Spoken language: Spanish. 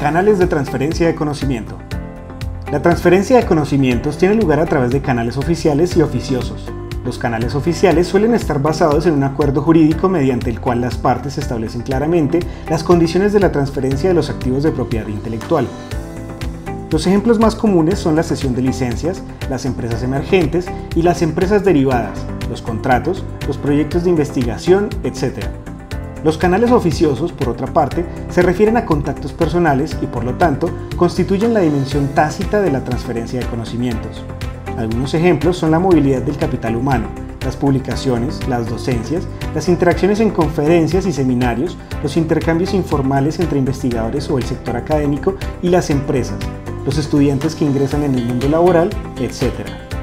Canales de transferencia de conocimiento. La transferencia de conocimientos tiene lugar a través de canales oficiales y oficiosos. Los canales oficiales suelen estar basados en un acuerdo jurídico mediante el cual las partes establecen claramente las condiciones de la transferencia de los activos de propiedad intelectual. Los ejemplos más comunes son la cesión de licencias, las empresas emergentes y las empresas derivadas, los contratos, los proyectos de investigación, etc. Los canales oficiosos, por otra parte, se refieren a contactos personales y, por lo tanto, constituyen la dimensión tácita de la transferencia de conocimientos. Algunos ejemplos son la movilidad del capital humano, las publicaciones, las docencias, las interacciones en conferencias y seminarios, los intercambios informales entre investigadores o el sector académico y las empresas, los estudiantes que ingresan en el mundo laboral, etc.